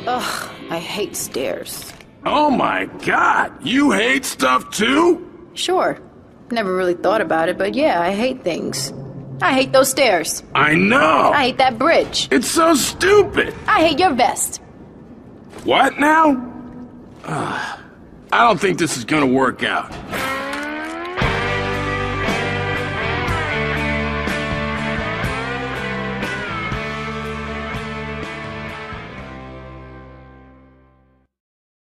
Ugh, I hate stairs. Oh my God, you hate stuff too? Sure. Never really thought about it, but yeah, I hate things. I hate those stairs. I know! I hate that bridge. It's so stupid! I hate your vest. What now? I don't think this is gonna work out.